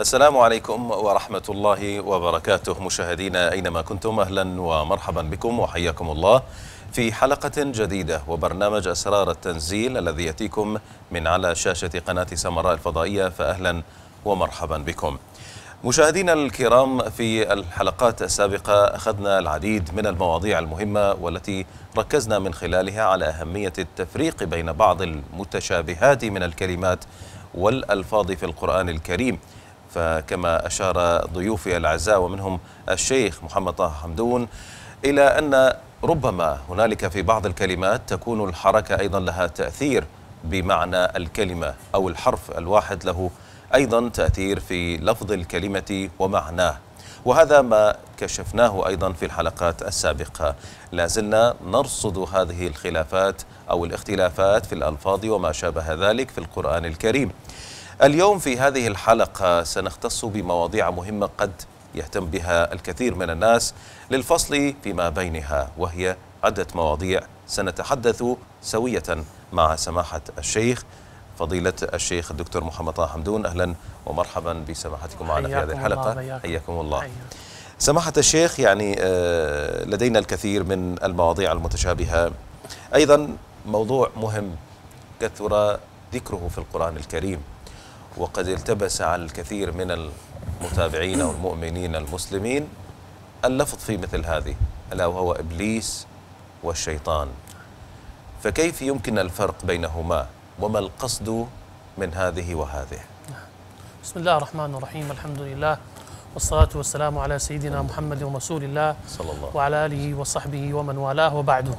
السلام عليكم ورحمة الله وبركاته. مشاهدينا أينما كنتم، أهلا ومرحبا بكم وحياكم الله في حلقة جديدة وبرنامج أسرار التنزيل الذي يأتيكم من على شاشة قناة سمراء الفضائية، فأهلا ومرحبا بكم. مشاهدينا الكرام، في الحلقات السابقة أخذنا العديد من المواضيع المهمة والتي ركزنا من خلالها على أهمية التفريق بين بعض المتشابهات من الكلمات والألفاظ في القرآن الكريم. فكما أشار ضيوفي الأعزاء ومنهم الشيخ محمد طه حمدون إلى أن ربما هنالك في بعض الكلمات تكون الحركة أيضا لها تأثير بمعنى الكلمة، أو الحرف الواحد له أيضا تأثير في لفظ الكلمة ومعناه، وهذا ما كشفناه أيضا في الحلقات السابقة. لازلنا نرصد هذه الخلافات أو الاختلافات في الألفاظ وما شابه ذلك في القرآن الكريم. اليوم في هذه الحلقة سنختص بمواضيع مهمة قد يهتم بها الكثير من الناس للفصل فيما بينها، وهي عدة مواضيع سنتحدث سوية مع سماحة الشيخ فضيلة الشيخ الدكتور محمد طه حمدون. أهلا ومرحبا بسماحتكم معنا في هذه الحلقة. حياكم الله. سماحة الشيخ، يعني لدينا الكثير من المواضيع المتشابهة، أيضا موضوع مهم كثر ذكره في القرآن الكريم وقد التبس على الكثير من المتابعين والمؤمنين المسلمين اللفظ في مثل هذه، ألا وهو إبليس والشيطان. فكيف يمكن الفرق بينهما وما القصد من هذه وهذه؟ بسم الله الرحمن الرحيم، الحمد لله والصلاة والسلام على سيدنا محمد ورسول الله صلى الله وعلى آله وصحبه ومن والاه، وبعده.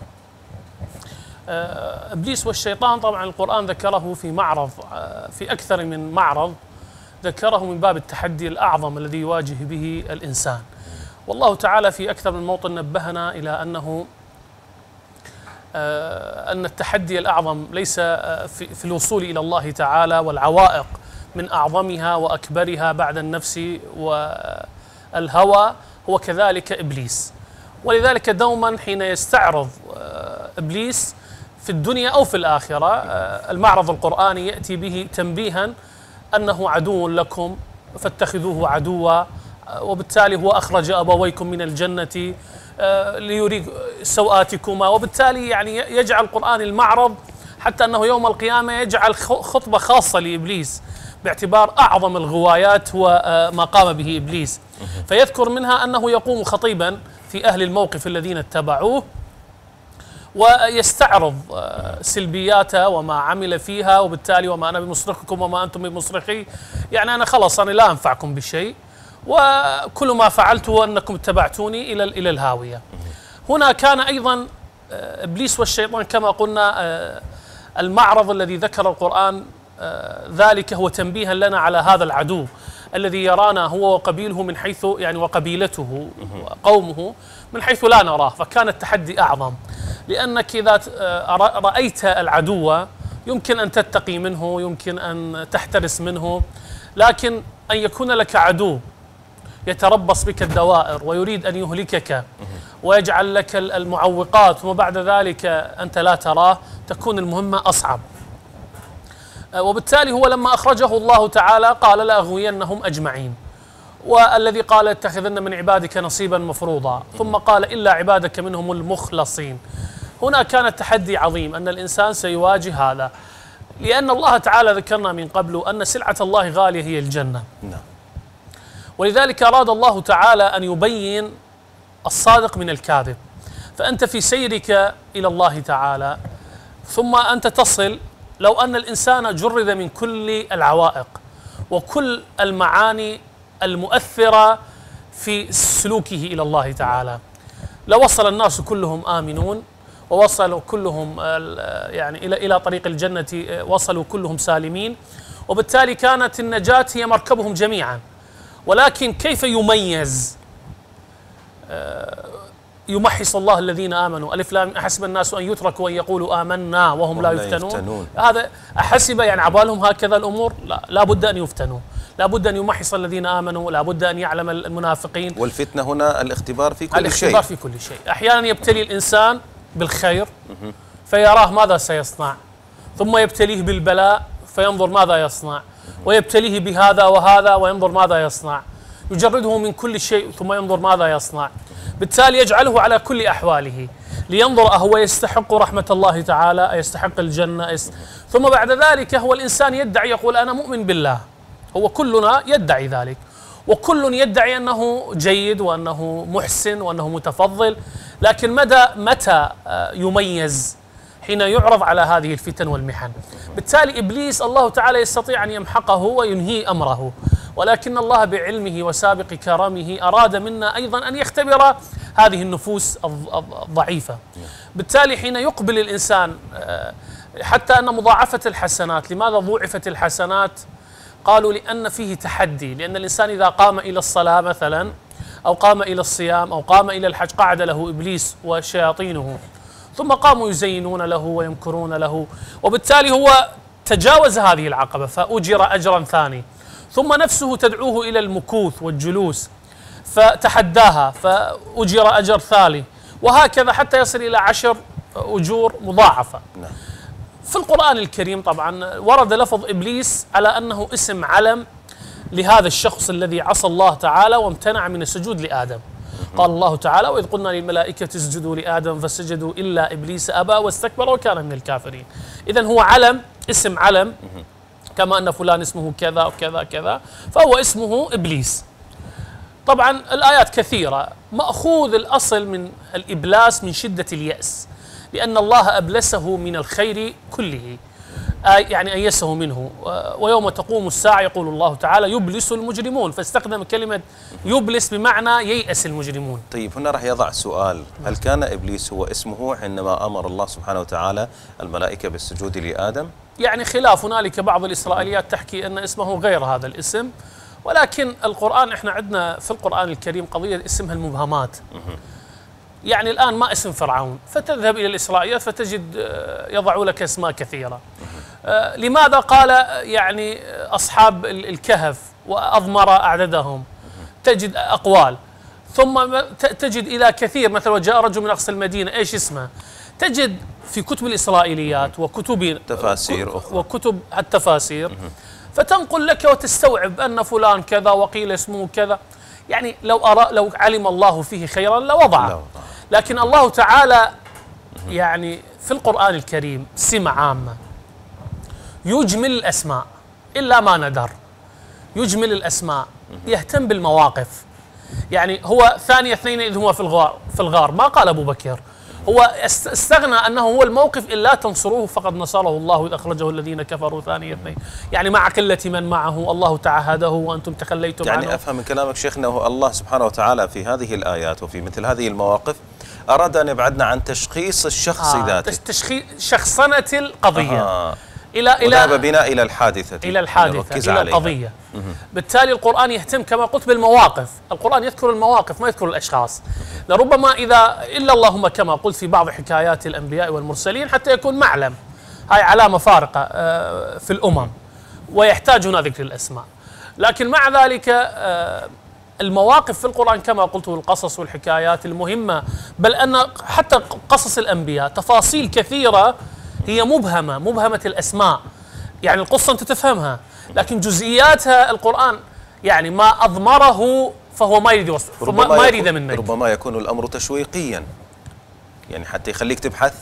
إبليس والشيطان طبعا القرآن ذكره في معرض، في أكثر من معرض ذكره من باب التحدي الأعظم الذي يواجه به الإنسان. والله تعالى في أكثر من موطن نبهنا إلى أن التحدي الأعظم ليس في الوصول إلى الله تعالى، والعوائق من أعظمها وأكبرها بعد النفس والهوى هو كذلك إبليس. ولذلك دوما حين يستعرض إبليس في الدنيا أو في الآخرة المعرض القرآني يأتي به تنبيها أنه عدو لكم فاتخذوه عدوا، وبالتالي هو أخرج أبويكم من الجنة ليري سوآتكما، وبالتالي يعني يجعل القرآن المعرض حتى أنه يوم القيامة يجعل خطبة خاصة لإبليس باعتبار أعظم الغوايات هو ما قام به إبليس، فيذكر منها أنه يقوم خطيبا في أهل الموقف الذين اتبعوه ويستعرض سلبياتها وما عمل فيها، وبالتالي وما أنا بمصرخكم وما أنتم بمصرخي، يعني أنا خلاص أنا لا أنفعكم بشيء، وكل ما فعلته أنكم اتبعتوني إلى الهاوية. هنا كان أيضا إبليس والشيطان كما قلنا المعرض الذي ذكر القرآن ذلك هو تنبيها لنا على هذا العدو الذي يرانا هو وقبيله من حيث يعني وقبيلته وقومه من حيث لا نراه. فكان التحدي أعظم، لأنك إذا رأيت العدو يمكن أن تتقي منه، يمكن أن تحترس منه، لكن أن يكون لك عدو يتربص بك الدوائر ويريد أن يهلكك ويجعل لك المعوقات وما بعد ذلك أنت لا تراه، تكون المهمة أصعب. وبالتالي هو لما أخرجه الله تعالى قال لأغوينهم أجمعين، والذي قال اتخذن من عبادك نصيبا مفروضا، ثم قال إلا عبادك منهم المخلصين. هنا كان التحدي عظيم أن الإنسان سيواجه هذا، لأن الله تعالى ذكرنا من قبل أن سلعة الله غالية هي الجنة، ولذلك أراد الله تعالى أن يبين الصادق من الكاذب. فأنت في سيرك إلى الله تعالى ثم أنت تصل، لو أن الإنسان جرد من كل العوائق وكل المعاني المؤثرة في سلوكه إلى الله تعالى، لوصل الناس كلهم آمنون ووصلوا كلهم يعني إلى طريق الجنة، وصلوا كلهم سالمين، وبالتالي كانت النجاة هي مركبهم جميعا. ولكن كيف يميز؟ يمحص الله الذين آمنوا، ألف لام أحسب الناس أن يتركوا أن يقولوا آمنا وهم لا يفتنون. هذا أحسب يعني عبالهم هكذا الأمور؟ لا بد أن يفتنوا، لا بد أن يمحص الذين آمنوا، لا بد أن يعلم المنافقين. والفتنة هنا الاختبار في كل شيء. الاختبار في كل شيء. أحيانا يبتلي الإنسان بالخير فيراه ماذا سيصنع، ثم يبتليه بالبلاء فينظر ماذا يصنع، ويبتليه بهذا وهذا وينظر ماذا يصنع، يجرده من كل شيء ثم ينظر ماذا يصنع، بالتالي يجعله على كل أحواله لينظر أهو يستحق رحمة الله تعالى، يستحق الجنة، ثم بعد ذلك هو الإنسان يدعي يقول أنا مؤمن بالله، هو كلنا يدعي ذلك، وكل يدعي أنه جيد وأنه محسن وأنه متفضل، لكن متى يميز؟ حين يعرض على هذه الفتن والمحن. بالتالي إبليس الله تعالى يستطيع أن يمحقه وينهي أمره، ولكن الله بعلمه وسابق كرمه أراد منا أيضا أن يختبر هذه النفوس الضعيفة. بالتالي حين يقبل الإنسان، حتى أن مضاعفة الحسنات، لماذا ضوعفت الحسنات؟ قالوا لأن فيه تحدي، لأن الإنسان إذا قام إلى الصلاة مثلا أو قام إلى الصيام أو قام إلى الحج قعد له إبليس وشياطينه، ثم قاموا يزينون له ويمكرون له، وبالتالي هو تجاوز هذه العقبة فأجر أجرا ثاني، ثم نفسه تدعوه إلى المكوث والجلوس فتحداها فأجر أجر ثالث، وهكذا حتى يصل إلى 10 أجور مضاعفة. في القرآن الكريم طبعا ورد لفظ إبليس على أنه اسم علم لهذا الشخص الذي عصى الله تعالى وامتنع من السجود لآدم. قال الله تعالى: وإذ قلنا للملائكة اسجدوا لآدم فسجدوا إلا إبليس أبى واستكبر وكان من الكافرين. إذن هو علم، اسم علم، كما أن فلان اسمه كذا وكذا كذا، فهو اسمه إبليس. طبعا الآيات كثيرة، مأخوذ الأصل من الإبلاس من شدة اليأس، لأن الله أبلسه من الخير كله، يعني أيسه منه. ويوم تقوم الساعة يقول الله تعالى: يبلس المجرمون، فاستخدم كلمة يبلس بمعنى ييأس المجرمون. طيب هنا راح يضع سؤال: هل كان إبليس هو اسمه حينما أمر الله سبحانه وتعالى الملائكة بالسجود لآدم؟ يعني خلاف، هنالك بعض الإسرائيليات تحكي أن اسمه غير هذا الاسم، ولكن القرآن، احنا عندنا في القرآن الكريم قضية اسمها المبهمات. يعني الآن ما اسم فرعون، فتذهب إلى الإسرائيليات فتجد يضعوا لك أسماء كثيرة. لماذا قال يعني أصحاب الكهف وأضمر أعددهم؟ تجد أقوال، ثم تجد إلى كثير، مثلا وجاء رجل من أقصى المدينة، إيش اسمه؟ تجد في كتب الإسرائيليات وكتب تفاسير أخرى وكتب التفاسير، فتنقل لك وتستوعب أن فلان كذا وقيل اسمه كذا. يعني لو علم الله فيه خيرا لوضعه، لكن الله تعالى يعني في القرآن الكريم سمة عامة، يجمل الأسماء إلا ما ندر، يجمل الأسماء، يهتم بالمواقف. يعني هو ثاني اثنين إذ هو في الغار ما قال أبو بكر، هو استغنى أنه هو الموقف إلا تنصروه فقد نصره الله إذ أخرجه الذين كفروا ثاني اثنين، يعني مع قلة من معه الله تعهده وأنتم تخليتم عنه. يعني أفهم من كلامك شيخنا أنه الله سبحانه وتعالى في هذه الآيات وفي مثل هذه المواقف أراد أن يبعدنا عن تشخيص الشخص ذاته، تشخيص شخصنة القضية، وذهب بنا إلى الحادثة، إلى القضية. بالتالي القرآن يهتم كما قلت بالمواقف، القرآن يذكر المواقف ما يذكر الأشخاص. لربما إلا اللهم كما قلت في بعض حكايات الأنبياء والمرسلين حتى يكون معلم، هاي علامة فارقة في الأمم ويحتاج هنا ذكر الأسماء. لكن مع ذلك المواقف في القرآن كما قلت القصص والحكايات المهمة، بل أن حتى قصص الأنبياء تفاصيل كثيرة هي مبهمة الأسماء، يعني القصة أنت تفهمها لكن جزئياتها القرآن يعني ما أضمره فهو ما يريد يوصف، ما يريد منك. ربما يكون الأمر تشويقيا، يعني حتى يخليك تبحث.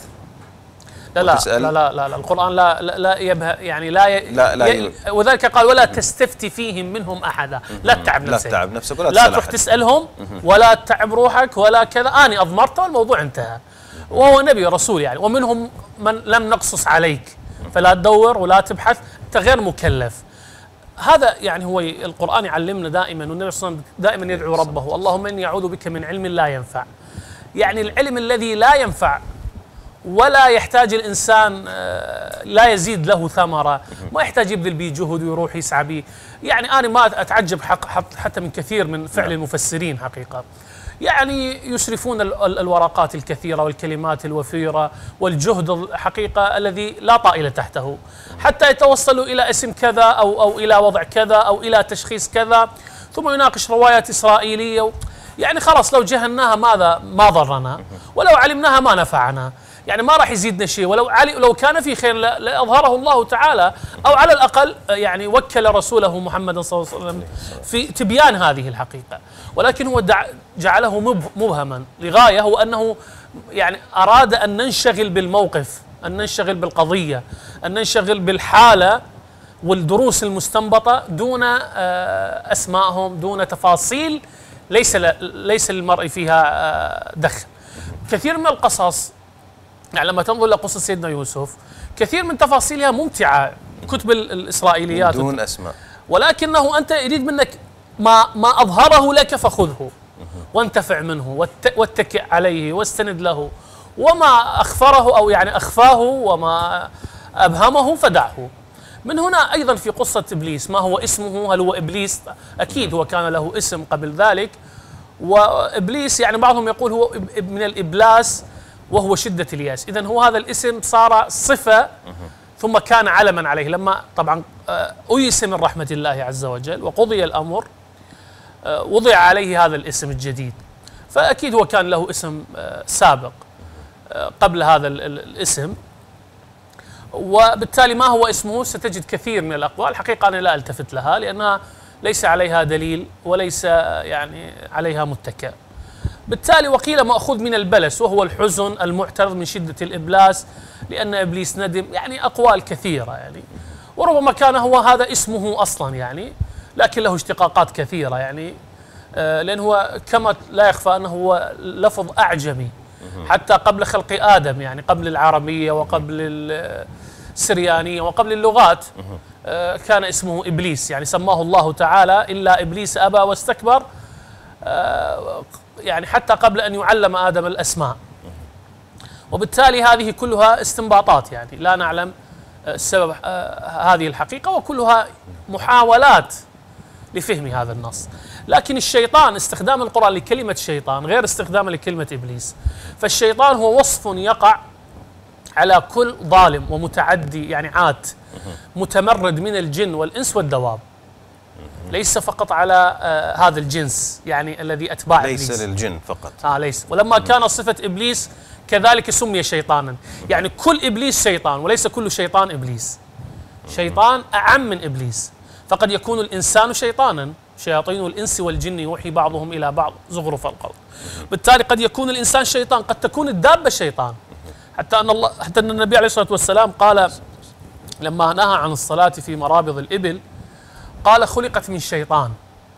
لا القرآن لا يبه، يعني لا وذلك قال: ولا تستفتي فيهم منهم أحدا، لا تتعب نفسك، لا تروح تسألهم ولا تتعب روحك ولا كذا، أنا أضمرت والموضوع انتهى. وهو نبي رسول يعني، ومنهم من لم نقصص عليك، فلا تدور ولا تبحث، أنت غير مكلف. هذا يعني هو القرآن يعلمنا دائما، والنبي صلى الله عليه وسلم دائما يدعو ربه: اللهم إني أعوذ بك من علم لا ينفع. يعني العلم الذي لا ينفع ولا يحتاج الإنسان، لا يزيد له ثمرة، ما يحتاج يبذل به جهد ويروح يسعى به. يعني أنا ما أتعجب حتى من كثير من فعل المفسرين حقيقة، يعني يسرفون الورقات الكثيرة والكلمات الوفيرة والجهد الحقيقة الذي لا طائل تحته، حتى يتوصلوا إلى اسم كذا أو إلى وضع كذا أو إلى تشخيص كذا، ثم يناقش روايات إسرائيلية. يعني خلاص لو جهلناها ما ضرنا، ولو علمناها ما نفعنا. يعني ما راح يزيدنا شيء، ولو لو كان في خير لأظهره الله تعالى، أو على الأقل يعني وكل رسوله محمد صلى الله عليه وسلم في تبيان هذه الحقيقة. ولكن هو جعله مبهما لغاية، هو أنه يعني أراد أن ننشغل بالموقف، أن ننشغل بالقضية، أن ننشغل بالحالة والدروس المستنبطة دون أسمائهم، دون تفاصيل ليس للمرء فيها دخل. كثير من القصص يعني لما تنظر لقصص سيدنا يوسف كثير من تفاصيلها ممتعة، كتب الإسرائيليات دون أسماء، ولكنه أنت يريد منك ما أظهره لك فخذه وانتفع منه واتكئ عليه واستند له، وما أخفره أو يعني أخفاه وما أبهمه فدعه. من هنا أيضا في قصة إبليس، ما هو اسمه؟ هل هو إبليس؟ أكيد هو كان له اسم قبل ذلك، وإبليس يعني بعضهم يقول هو من الإبلاس وهو شدة الياس. إذن هو هذا الاسم صار صفة ثم كان علما عليه، لما طبعا أيس من رحمة الله عز وجل وقضي الأمر وضع عليه هذا الاسم الجديد. فأكيد هو كان له اسم سابق قبل هذا الاسم، وبالتالي ما هو اسمه ستجد كثير من الأقوال، حقيقة أنا لا ألتفت لها لأنها ليس عليها دليل وليس يعني عليها متكئ. بالتالي وقيل مأخوذ من البلس وهو الحزن المعترض من شدة الإبلاس لأن إبليس ندم، يعني أقوال كثيرة يعني، وربما كان هو هذا اسمه أصلا يعني، لكن له اشتقاقات كثيرة يعني، لأن هو كما لا يخفى أنه هو لفظ أعجمي حتى قبل خلق آدم، يعني قبل العربية وقبل السريانية وقبل اللغات كان اسمه إبليس، يعني سماه الله تعالى إلا إبليس أبى واستكبر، يعني حتى قبل أن يعلم آدم الأسماء. وبالتالي هذه كلها استنباطات، يعني لا نعلم السبب هذه الحقيقة، وكلها محاولات لفهم هذا النص. لكن الشيطان، استخدام القرآن لكلمة شيطان غير استخدامه لكلمة إبليس. فالشيطان هو وصف يقع على كل ظالم ومتعدي، يعني عات متمرد من الجن والإنس والدواب، ليس فقط على هذا الجنس يعني الذي أتباع ليس إبليس، للجن فقط. ليس. ولما كان صفة إبليس كذلك سمي شيطانا، يعني كل إبليس شيطان وليس كل شيطان إبليس. شيطان أعم من إبليس، فقد يكون الإنسان شيطانا، شياطين الإنس والجن يوحي بعضهم إلى بعض زخرف القول. بالتالي قد يكون الإنسان شيطان، قد تكون الدابة شيطان، حتى أن النبي عليه الصلاة والسلام قال لما نهى عن الصلاة في مرابض الإبل قال خلقت من شيطان،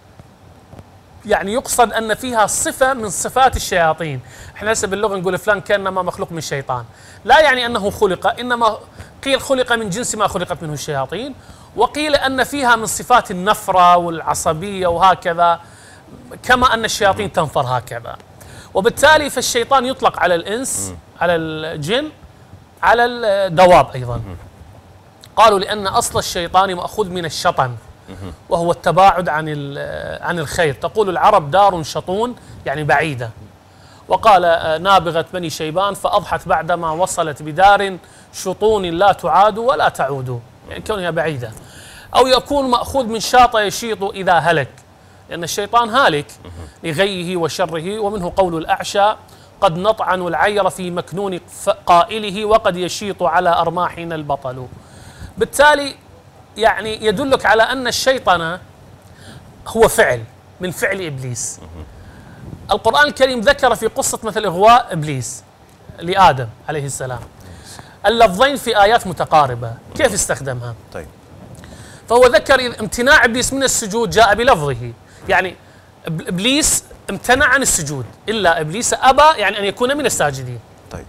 يعني يقصد أن فيها صفة من صفات الشياطين. احنا هسه باللغة نقول فلان كأنما مخلوق من شيطان، لا يعني أنه خلق، إنما قيل خلق من جنس ما خلقت منه الشياطين، وقيل أن فيها من صفات النفرة والعصبية وهكذا، كما أن الشياطين تنفر هكذا. وبالتالي فالشيطان يطلق على الإنس، على الجن، على الدواب أيضا. قالوا لأن أصل الشيطان مأخوذ من الشطن وهو التباعد عن الخير. تقول العرب دار شطون يعني بعيدة، وقال نابغة بني شيبان فأضحت بعدما وصلت بدار شطون لا تعاد ولا تعود، يعني كونها بعيدة. أو يكون مأخوذ من شاط يشيط إذا هلك، لأن الشيطان هالك لغيه وشره. ومنه قول الأعشى قد نطعن العير في مكنون قائله وقد يشيط على أرماحنا البطل. بالتالي يعني يدلك على أن الشيطنة هو فعل من فعل إبليس. القرآن الكريم ذكر في قصة مثل إغواء إبليس لآدم عليه السلام اللفظين في آيات متقاربة. كيف استخدمها؟ طيب. فهو ذكر امتناع إبليس من السجود جاء بلفظه، يعني إبليس امتنع عن السجود، إلا إبليس أبى يعني أن يكون من الساجدين. طيب.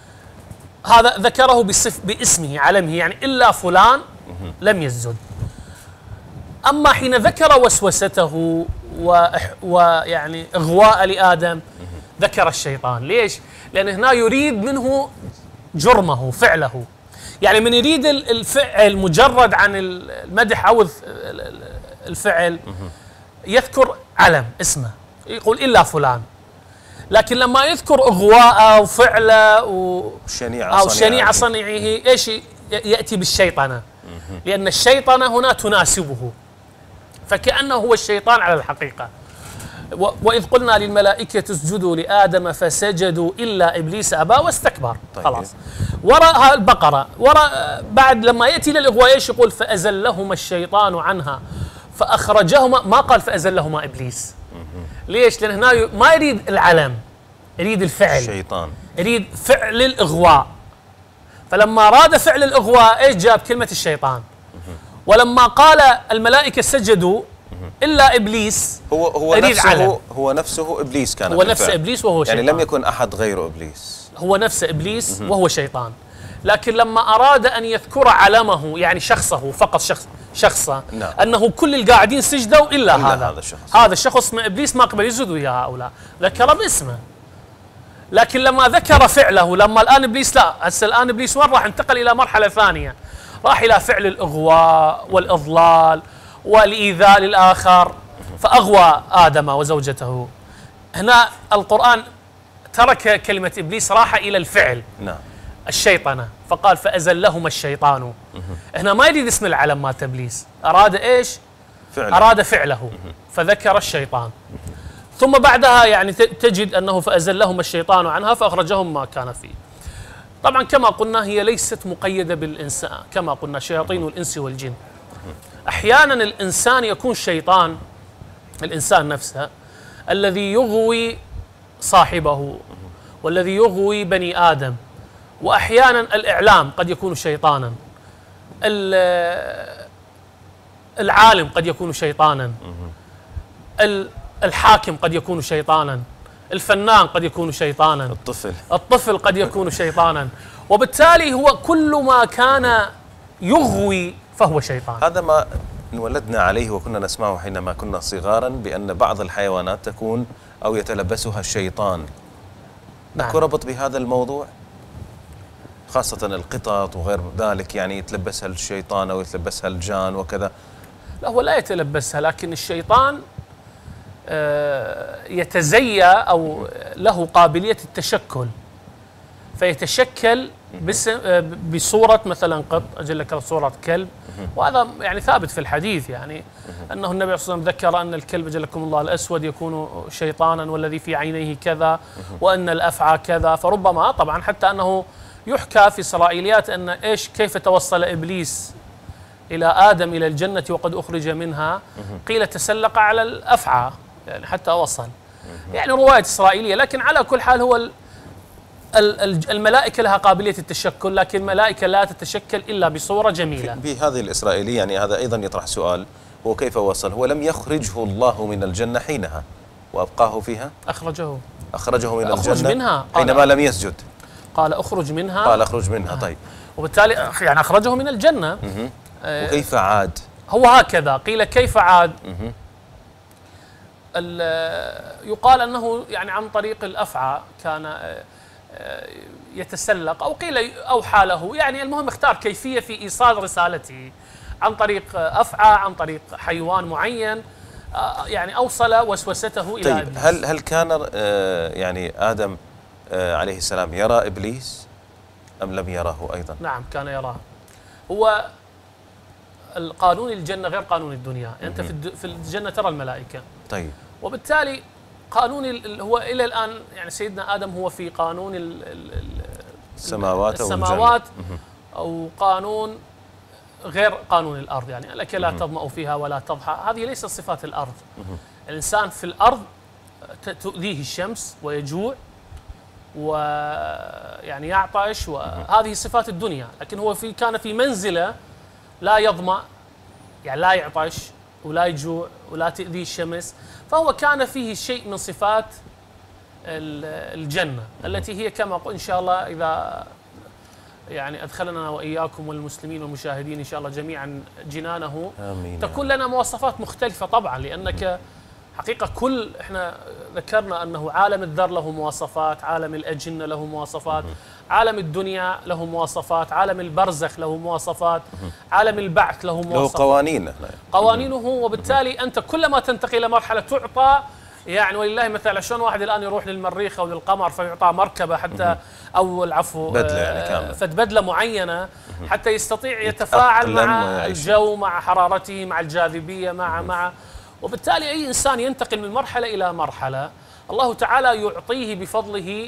هذا ذكره باسمه علمه، يعني إلا فلان لم يسجد. أما حين ذكر وسوسته ويعني إغواء لآدم ذكر الشيطان. ليش؟ لأن هنا يريد منه جرمه فعله، يعني من يريد الفعل مجرد عن المدح أو الفعل يذكر علم اسمه يقول إلا فلان، لكن لما يذكر إغواءه وفعله أو شنيع صنيعه إيش يأتي بالشيطنة، لأن الشيطنة هنا تناسبه، فكأنه هو الشيطان على الحقيقة. وإذ قلنا للملائكة اسجدوا لآدم فسجدوا إلا إبليس أبى واستكبر. طيب. خلاص. وراء البقرة، وراء بعد لما يأتي للإغواء ايش يقول؟ فأزلهما الشيطان عنها فأخرجهما، ما قال فأزلهما إبليس. ليش؟ لأن هنا ما يريد العلم، يريد الفعل. الشيطان يريد فعل الإغواء. فلما أراد فعل الإغواء ايش جاب؟ كلمة الشيطان. ولما قال الملائكة سجدوا إلا إبليس، هو نفسه إبليس كان هو نفس إبليس وهو شيطان، يعني لم يكن أحد غير إبليس، هو نفس إبليس وهو شيطان. لكن لما أراد أن يذكر علمه، يعني شخصه فقط، شخصه، نعم. أنه كل القاعدين سجدوا إلا هذا الشخص، هذا الشخص اسمه إبليس ما قبل يسجدوا يا هؤلاء، ذكر باسمه. لكن لما ذكر فعله، لما الآن إبليس لا، هسه الآن إبليس وين راح؟ انتقل إلى مرحلة ثانية، راح إلى فعل الإغواء والإضلال والإيذاء للآخر، فأغوى آدم وزوجته. هنا القرآن ترك كلمة إبليس، راح إلى الفعل. نعم. الشيطنة، فقال فأزلهما الشيطان. هنا ما يريد اسم العلم مال إبليس، أراد إيش؟ فعله. أراد فعله، فذكر الشيطان. ثم بعدها يعني تجد أنه فأزلهما الشيطان عنها فأخرجهم ما كان فيه. طبعا كما قلنا هي ليست مقيدة بالإنسان، كما قلنا شياطين الإنس والجن. أحيانا الإنسان يكون شيطان، الإنسان نفسه الذي يغوي صاحبه والذي يغوي بني آدم. وأحيانا الإعلام قد يكون شيطانا، العالم قد يكون شيطانا، الحاكم قد يكون شيطانا، الفنان قد يكون شيطانا، الطفل قد يكون شيطانا. وبالتالي هو كل ما كان يغوي فهو شيطان. هذا ما انولدنا عليه وكنا نسمعه حينما كنا صغارا، بأن بعض الحيوانات تكون أو يتلبسها الشيطان. نعم. ربط بهذا الموضوع خاصة القطط وغير ذلك، يعني يتلبسها الشيطان أو يتلبسها الجان وكذا. لا، هو لا يتلبسها، لكن الشيطان يتزيا أو له قابلية التشكل، فيتشكل بصورة مثلا قط، أجل لك صورة كلب. وهذا يعني ثابت في الحديث، يعني أنه النبي صلى الله عليه وسلم ذكر أن الكلب أجلكم الله الأسود يكون شيطانا والذي في عينيه كذا، وأن الأفعى كذا. فربما طبعا حتى أنه يحكى في إسرائيليات أن إيش كيف توصل إبليس إلى آدم إلى الجنة وقد أخرج منها، قيل تسلق على الأفعى يعني حتى وصل، يعني رواية إسرائيلية. لكن على كل حال هو الملائكة لها قابلية التشكل، لكن الملائكة لا تتشكل إلا بصورة جميلة. بهذه الإسرائيلية يعني هذا أيضا يطرح سؤال، هو كيف وصل؟ هو لم يخرجه الله من الجنة حينها وأبقاه فيها؟ أخرجه من الجنة منها حينما لم يسجد. قال أخرج منها. قال أخرج منها. طيب. وبالتالي يعني أخرجه من الجنة. وكيف عاد؟ هو هكذا قيل. كيف عاد؟ يقال أنه يعني عن طريق الأفعى كان يتسلق، أو قيل أوحى له، يعني المهم اختار كيفية في إيصال رسالته عن طريق أفعى، عن طريق حيوان معين، يعني أوصل وسوسته إلى إبليس. هل كان يعني آدم عليه السلام يرى إبليس أم لم يراه أيضا؟ نعم كان يراه. هو القانون الجنة غير قانون الدنيا، أنت في الجنة ترى الملائكة. طيب. وبالتالي قانون هو إلى الآن يعني سيدنا آدم هو في قانون السماوات أو قانون غير قانون الأرض، يعني لك لا تظمأ فيها ولا تضحى، هذه ليست صفات الأرض. الإنسان في الأرض تؤذيه الشمس ويجوع ويعني يعطش، وهذه صفات الدنيا. لكن هو كان في منزله لا يظمأ، يعني لا يعطش ولا يجوع ولا تؤذيه الشمس، فهو كان فيه شيء من صفات الجنة التي هي كما قلت إن شاء الله إذا يعني أدخلنا وإياكم والمسلمين والمشاهدين إن شاء الله جميعا جنانه، آمين. تكون لنا مواصفات مختلفة طبعا، لأنك حقيقة احنا ذكرنا أنه عالم الذر له مواصفات، عالم الأجنة له مواصفات، عالم الدنيا له مواصفات، عالم البرزخ له مواصفات، عالم البعث له مواصفات، له قوانينه. وبالتالي أنت كلما تنتقل إلى مرحلة تعطى، يعني ولله مثلا شلون واحد الآن يروح للمريخ أو للقمر فيعطى مركبة حتى أو العفو بدلة يعني كاملة، بدلة معينة حتى يستطيع يتفاعل مع الجو، مع حرارته، مع الجاذبية، مع وبالتالي أي إنسان ينتقل من مرحلة إلى مرحلة الله تعالى يعطيه بفضله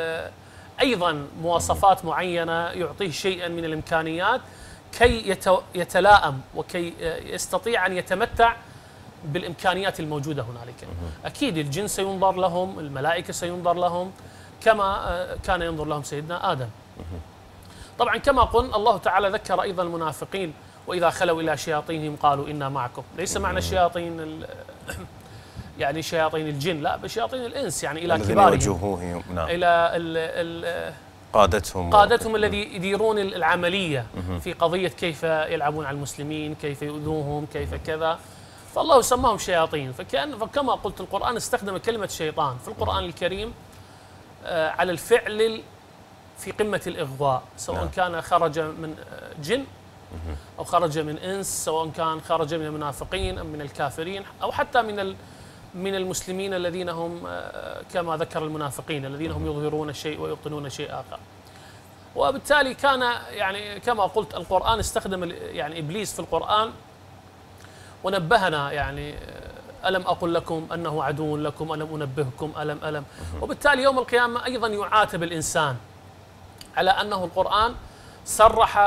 أيضا مواصفات معينة، يعطيه شيئا من الإمكانيات كي يتلائم وكي يستطيع أن يتمتع بالإمكانيات الموجودة هنالك. أكيد الجن سينظر لهم، الملائكة سينظر لهم كما كان ينظر لهم سيدنا آدم. طبعا كما قلنا الله تعالى ذكر أيضا المنافقين وإذا خلوا إلى شياطينهم قالوا إنا معكم. ليس معنى الشياطين يعني شياطين الجن، لا، بشياطين الإنس، يعني إلى كبارهم، نعم، إلى قادتهم الذي يديرون العملية في قضية كيف يلعبون على المسلمين، كيف يؤذوهم، كيف كذا، فالله سماهم شياطين. فكما قلت القرآن استخدم كلمة شيطان في القرآن الكريم على الفعل في قمة الإغواء، سواء كان خرج من جن أو خرج من إنس، سواء كان خرج من المنافقين أم من الكافرين أو حتى من المسلمين الذين هم كما ذكر المنافقين الذين هم يظهرون شيء ويبطنون شيء آخر. وبالتالي كان يعني كما قلت القرآن استخدم يعني إبليس في القرآن ونبهنا، يعني ألم أقل لكم أنه عدو لكم، ألم أنبهكم، ألم. وبالتالي يوم القيامة أيضا يعاتب الإنسان على أنه القرآن صرح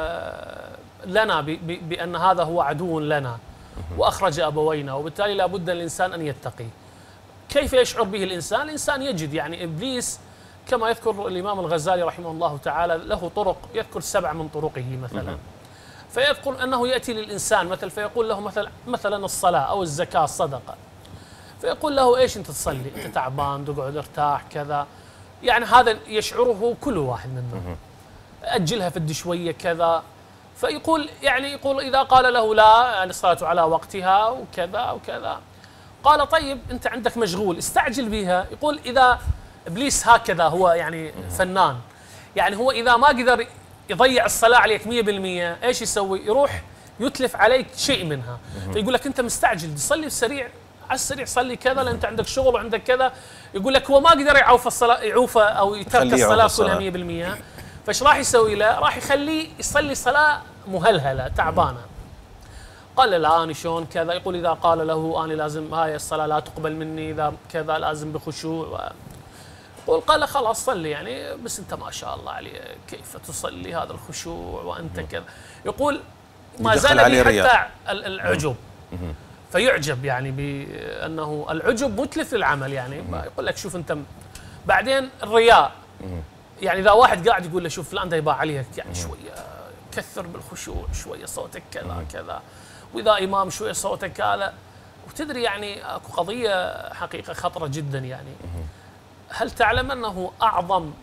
لنا بأن هذا هو عدو لنا وأخرج أبوينا، وبالتالي لا بد الإنسان أن يتقي. كيف يشعر به الإنسان؟ الإنسان يجد يعني إبليس كما يذكر الإمام الغزالي رحمه الله تعالى له طرق، يذكر 7 من طرقه مثلا، فيذكر أنه يأتي للإنسان مثلا فيقول له مثلا الصلاة أو الزكاة الصدقة، فيقول له إيش أنت تصلي؟ أنت تعبان، تقعد ارتاح كذا، يعني هذا يشعره كل واحد منا، أجلها فد شوية كذا. فيقول يقول إذا قال له لا، يعني الصلاة على وقتها وكذا وكذا، قال طيب أنت عندك مشغول استعجل بها. يقول إذا إبليس هكذا هو يعني فنان، يعني هو إذا ما قدر يضيع الصلاة عليك 100% إيش يسوي؟ يروح يتلف عليك شيء منها، فيقول لك أنت مستعجل تصلي السريع على السريع، صلي كذا لأن أنت عندك شغل وعندك كذا. يقول لك هو ما قدر يعوف الصلاة، يعوفه أو يترك الصلاة كلها 100%، فايش راح يسوي له؟ راح يخليه يصلي صلاة مهلهلة تعبانة. قال لا أنا شلون كذا؟ يقول إذا قال له أنا لازم هاي الصلاة لا تقبل مني، إذا كذا لازم بخشوع، يقول قال خلاص صلي، يعني بس أنت ما شاء الله عليك كيف تصلي هذا الخشوع وأنت كذا. يقول ما زال به حتى العجب، فيعجب يعني بأنه العجب متلف للعمل، يعني يقول لك شوف أنت. بعدين الرياء، يعني إذا واحد قاعد يقول له شوف فلان ده يباع عليك، يعني شوية كثر بالخشوع، شوية صوتك كذا كذا، وإذا إمام شوية صوتك هذا. وتدري يعني أكو قضية حقيقة خطرة جدا، يعني هل تعلم أنه أعظم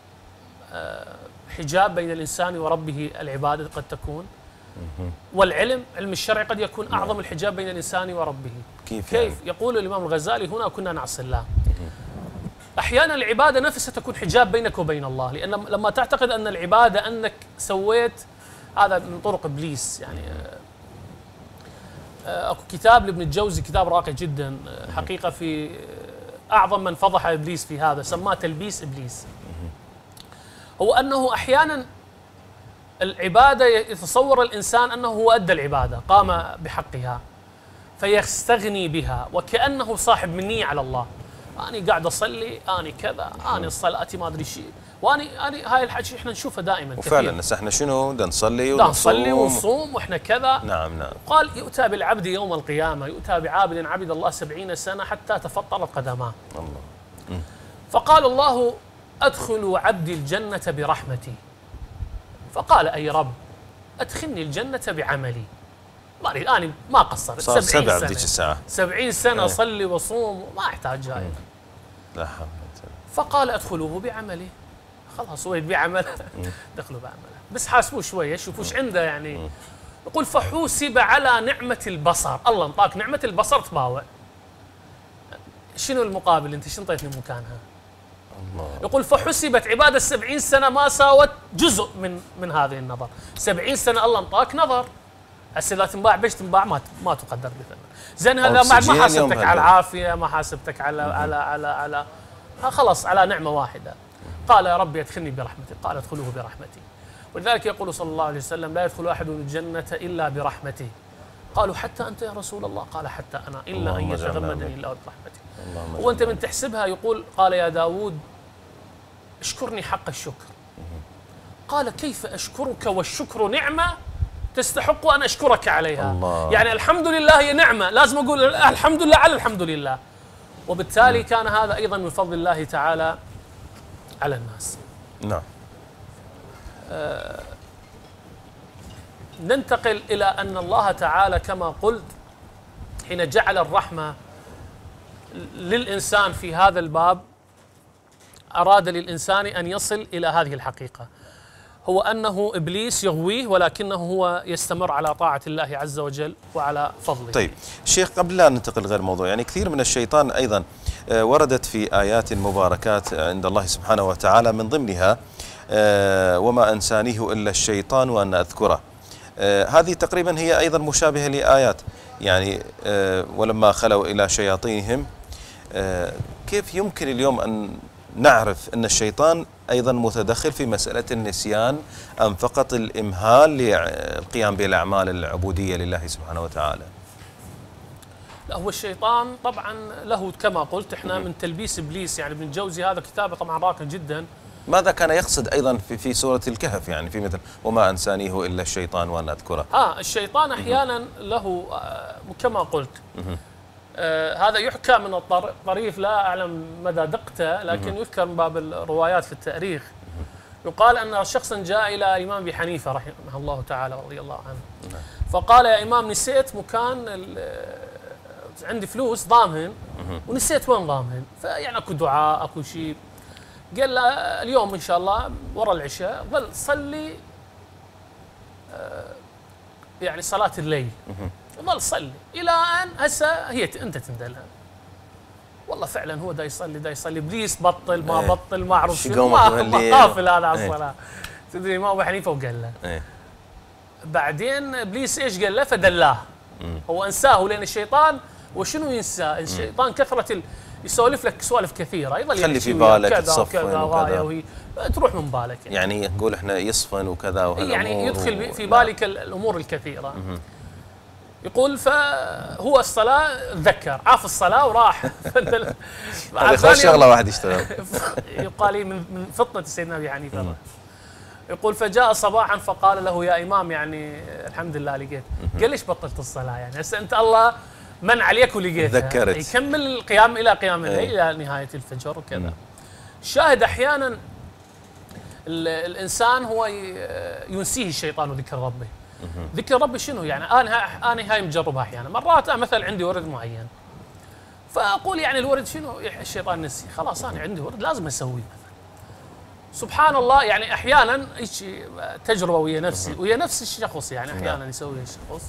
حجاب بين الإنسان وربه العبادة قد تكون؟ والعلم، علم الشرع قد يكون أعظم الحجاب بين الإنسان وربه. كيف؟ يعني؟ يقول الإمام الغزالي هنا كنا نعصي الله. أحيانا العبادة نفسها تكون حجاب بينك وبين الله، لأن لما تعتقد أن العبادة أنك سويت، هذا من طرق إبليس. يعني أكو كتاب لابن الجوزي، كتاب راقي جدا حقيقة، في أعظم من فضح إبليس في هذا، سماه تلبيس إبليس. هو أنه أحيانا العبادة يتصور الإنسان أنه هو أدى العبادة، قام بحقها، فيستغني بها وكأنه صاحب منية على الله. أنا قاعد أصلي، أنا كذا، أنا صلاتي ما أدري شيء، وأنا هاي الحكي إحنا نشوفها دائما وفعلا هسه إحنا شنو بدنا نصلي ونصوم وإحنا كذا. نعم. قال يؤتى بالعبد يوم القيامة، يؤتى بعابد عبد الله 70 سنة حتى تفطرت قدماه. الله. فقال الله أدخلوا عبدي الجنة برحمتي، فقال أي رب أدخلني الجنة بعملي. أنا ما قصرت 70 سنة، ذيك الساعة 70 سنة صلي وصوم وما أحتاج هاي. لا حول. فقال أدخلوه بعمله، خلاص هو بعمل دخلوا بعمله، بس حاسبوه شوية شوفوا ايش عنده. يعني يقول فحوسب على نعمة البصر، الله انطاك نعمة البصر تباوع، شنو المقابل؟ انت شنو انطيتني مكانها؟ الله. يقول فحسبت عبادة 70 سنة ما ساوت جزء من هذه النظر. 70 سنة الله انطاك نظر، هسه اذا تنباع بيش تنباع ما تقدر بثمن. زين هذا ما حاسبتك على العافية، ما حاسبتك على خلاص على نعمة واحدة. قال يا ربي ادخلني برحمتك، قال ادخلوه برحمتي. ولذلك يقول صلى الله عليه وسلم لا يدخل أحد الجنة إلا برحمته. قالوا حتى أنت يا رسول الله؟ قال حتى أنا، إلا أن يتغمدني الله برحمته. وأنت من تحسبها يقول قال يا داود اشكرني حق الشكر. قال كيف أشكرك والشكر نعمة تستحق أن أشكرك عليها. الله. يعني الحمد لله هي نعمة، لازم أقول الحمد لله على الحمد لله. وبالتالي كان هذا أيضا من فضل الله تعالى على الناس. نعم. ننتقل إلى أن الله تعالى كما قلت حين جعل الرحمة للإنسان في هذا الباب أراد للإنسان أن يصل إلى هذه الحقيقة، هو أنه إبليس يغويه ولكنه هو يستمر على طاعة الله عز وجل وعلى فضله. طيب شيخ، قبل لا ننتقل غير الموضوع، يعني كثير من الشيطان أيضا وردت في آيات مباركات عند الله سبحانه وتعالى، من ضمنها وما أنسانيه إلا الشيطان وأن أذكره. هذه تقريبا هي أيضا مشابهة لآيات يعني ولما خلوا إلى شياطينهم. كيف يمكن اليوم أن نعرف أن الشيطان أيضا متدخل في مسألة النسيان أم فقط الإمهال للقيام بالأعمال العبودية لله سبحانه وتعالى؟ لا، هو الشيطان طبعا له كما قلت احنا من تلبيس إبليس، يعني ابن الجوزي هذا كتابه طبعا راقي جدا. ماذا كان يقصد أيضا في سورة الكهف، يعني في مثل وما أنسانيه إلا الشيطان وأن أذكره؟ الشيطان أحيانا له كما قلت هذا يحكى من الطريف، لا أعلم مدى دقته، لكن يذكر من باب الروايات في التاريخ. يقال أن شخصا جاء إلى الإمام أبي حنيفة رحمه الله تعالى رضي الله عنه، فقال يا إمام نسيت مكان عندي فلوس ضامن ونسيت وين ضامن، فيعني أكو دعاء أكو شيء. قال له اليوم إن شاء الله ورا العشاء ظل صلي يعني صلاة الليل، ظل صلي إلى أن هسه هي أنت تندلها. والله فعلا هو دا يصلي إبليس بطل ما بطل ما أعرف شو، ما قافل هذا على الصلاة. تدري الإمام أبو حنيفة وقال له بعدين إبليس إيش قال له؟ فدلاه. هو أنساه، لأن الشيطان وشنو ينسى؟ الشيطان كثرة يسولف لك سوالف كثيرة، يظل خلي في بالك كذا تصفن وكذا وهي تروح من بالك يعني نقول احنا يصفن وكذا وهالامور، يعني يدخل في بالك الأمور الكثيرة. يقول فهو الصلاة ذكر عاف الصلاة وراح. هذا خلاص شغلة واحد يشتغل. يقال لي من فطنة سيدنا أبي حنيفة. يقول فجاء صباحا فقال له يا إمام يعني الحمد لله لقيت. قال ليش بطلت الصلاة؟ يعني هسه أنت الله من عليك ولقيتها. ذكرت يكمل القيام إلى قيام الليل إلى نهاية الفجر وكذا. الشاهد أحيانا الإنسان هو ينسيه الشيطان ذكر ربه. ذكر ربي شنو يعني؟ أنا هاي مجربها أحيانا. مرات مثلا عندي ورد معين فأقول يعني الورد شنو الشيطان نسي، خلاص أنا عندي ورد لازم أسويه مثلا. سبحان الله يعني أحيانا تجربة ويا نفسي ويا نفس الشخص، يعني أحيانا يسوي الشخص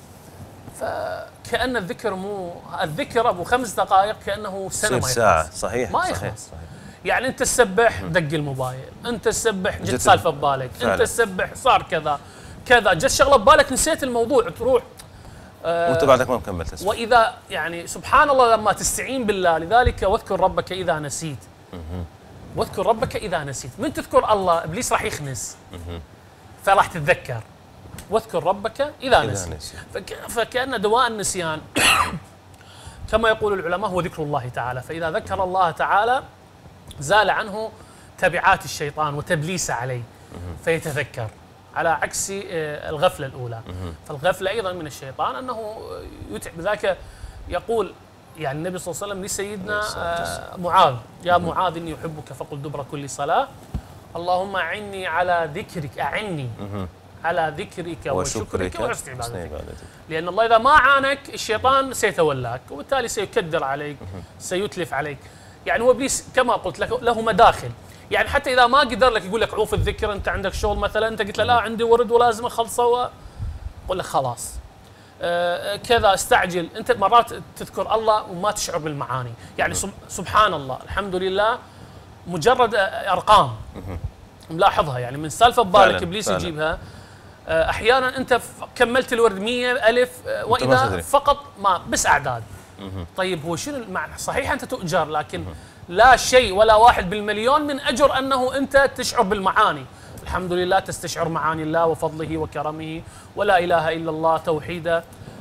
فكأن الذكر أبو 5 دقائق كأنه سنة ما ساعة. صحيح ما يخلص. يعني أنت تسبح دق الموبايل، أنت تسبح جت سالفة ببالك، أنت تسبح صار كذا جت شغلة ببالك نسيت الموضوع تروح وأنت بعدك ما مكمل تسبح. وإذا يعني سبحان الله لما تستعين بالله، لذلك واذكر ربك إذا نسيت. واذكر ربك إذا نسيت، من تذكر الله إبليس راح يخنس فراح تتذكر. واذكر ربك إذا نسيت. فكأن دواء النسيان كما يقول العلماء هو ذكر الله تعالى، فإذا ذكر الله تعالى زال عنه تبعات الشيطان وتبليسه عليه فيتذكر، على عكس الغفلة الأولى. فالغفلة أيضا من الشيطان أنه يتعب. ذاك يقول يعني النبي صلى الله عليه وسلم لسيدنا معاذ يا معاذ إني أحبك فقل دبر كل صلاة اللهم أعني على ذكرك، أعني على ذكرك وشكرك وحسن عبادتك. لأن الله إذا ما عانك الشيطان سيتولاك وبالتالي سيكدر عليك سيتلف عليك. يعني هو إبليس كما قلت لك له مداخل، يعني حتى إذا ما قدر لك يقول لك عوف الذكر، أنت عندك شغل مثلا أنت قلت له لا عندي ورد ولازم أخلصه، يقول لك خلاص كذا استعجل. أنت مرات تذكر الله وما تشعر بالمعاني، يعني سبحان الله الحمد لله مجرد أرقام ملاحظها، يعني من سالفة ببالك إبليس يجيبها. أحيانا أنت كملت الورد 100 ألف وإذا فقط ما بس أعداد. طيب هو شنو المعنى؟ صحيح أنت تؤجر لكن لا شيء ولا 1 بالمليون من أجر أنه أنت تشعر بالمعاني. الحمد لله تستشعر معاني الله وفضله وكرمه ولا إله إلا الله توحيدا.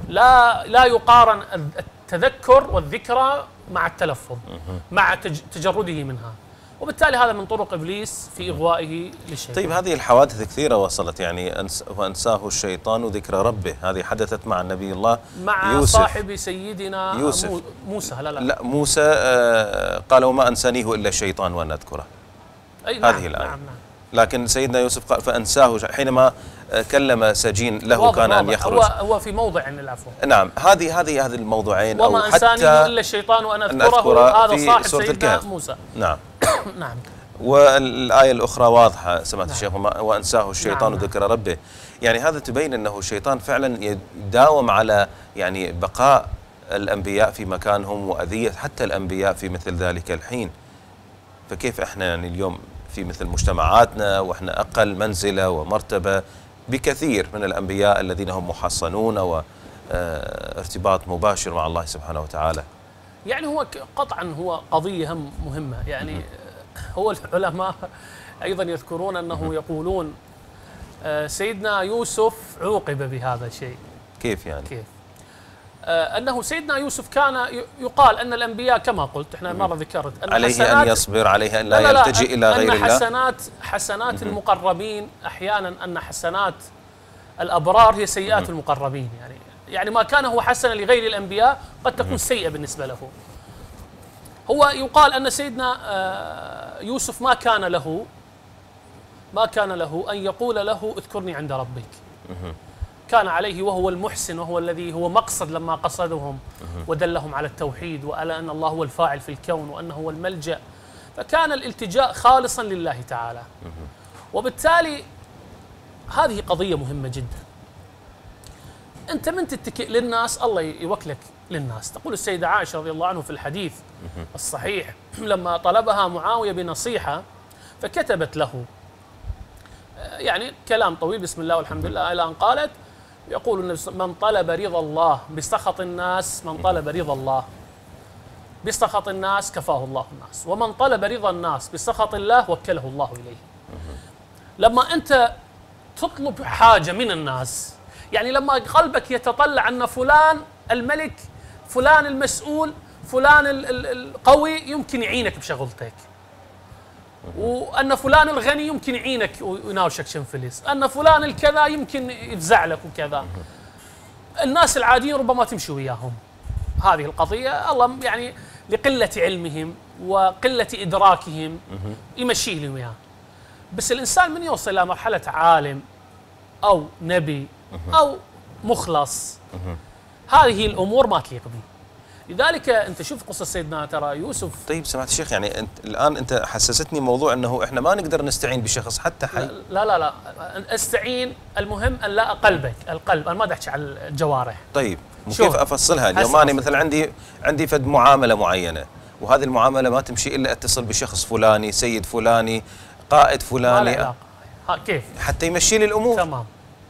لا يقارن التذكر والذكرى مع التلفظ، مع تجرده منها، وبالتالي هذا من طرق إبليس في إغوائه للشيطان. طيب هذه الحوادث كثيرة وصلت، يعني وأنساه الشيطان ذكر ربه، هذه حدثت مع النبي الله مع يوسف صاحب سيدنا يوسف. موسى. لا موسى قال وما أنسانيه إلا الشيطان وأن أذكره. هذه الآية. نعم. لكن سيدنا يوسف قال فأنساه حينما كلم سجين له كان أن يخرج. هو في موضع العفو. نعم هذه الموضوعين وما أنسانيه إلا الشيطان وأن أذكره، هذا صاحب سيدنا موسى. نعم. نعم. والآية الأخرى واضحة سمعت الشيخ وأنساه الشيطان نعم. ذكر ربه، يعني هذا تبين أنه الشيطان فعلا يداوم على يعني بقاء الأنبياء في مكانهم وأذية حتى الأنبياء في مثل ذلك الحين. فكيف إحنا يعني اليوم في مثل مجتمعاتنا وإحنا أقل منزلة ومرتبة بكثير من الأنبياء الذين هم محصنون وارتباط مباشر مع الله سبحانه وتعالى. يعني هو قطعا هو قضية هم مهمة، يعني هو العلماء أيضا يذكرون أنه يقولون سيدنا يوسف عوقب بهذا الشيء. كيف يعني؟ كيف؟ أنه سيدنا يوسف كان يقال أن الأنبياء كما قلت إحنا مرة ذكرت أن عليه أن يصبر، عليه أن لا يلتجئ إلى غير الله. حسنات المقربين أحيانا أن حسنات الأبرار هي سيئات المقربين، يعني ما كان هو حسنا لغير الأنبياء قد تكون سيئة بالنسبة له. هو يقال أن سيدنا يوسف ما كان له أن يقول له اذكرني عند ربك. كان عليه وهو المحسن، وهو الذي هو مقصد لما قصدهم ودلهم على التوحيد وعلى أن الله هو الفاعل في الكون وأنه هو الملجأ، فكان الالتجاء خالصا لله تعالى. وبالتالي هذه قضية مهمة جدا. أنت من تتكئ للناس الله يوكلك للناس. تقول السيدة عائشة رضي الله عنه في الحديث الصحيح لما طلبها معاوية بنصيحة فكتبت له يعني كلام طويل بسم الله والحمد لله إلى أن قالت يقول النبي من طلب رضا الله بسخط الناس، من طلب رضا الله بسخط الناس كفاه الله الناس، ومن طلب رضا الناس بسخط الله وكله الله إليه. لما أنت تطلب حاجة من الناس، يعني لما قلبك يتطلع أن فلان الملك، فلان المسؤول، فلان القوي يمكن يعينك بشغلتك، وأن فلان الغني يمكن يعينك ويناوشك شنفليس، أن فلان الكذا يمكن يفزع لك وكذا. الناس العاديين ربما تمشي وياهم هذه القضية، الله يعني لقلة علمهم وقلة إدراكهم يمشي لهم إياه. بس الإنسان من يوصل إلى مرحلة عالم أو نبي أو مخلص هذه الأمور ما تليق به. لذلك أنت شوف قصة سيدنا ترى يوسف. طيب سمعت الشيخ، يعني أنت حسستني موضوع أنه إحنا ما نقدر نستعين بشخص حتى حي. لا استعين، المهم أن لا قلبك، القلب، أنا ما أحكي على الجوارح. طيب كيف أفصلها؟ اليوم أنا مثلا عندي فد معاملة معينة، وهذه المعاملة ما تمشي إلا أتصل بشخص فلاني، سيد فلاني، قائد فلاني، كيف حتى يمشي لي الأمور. تمام.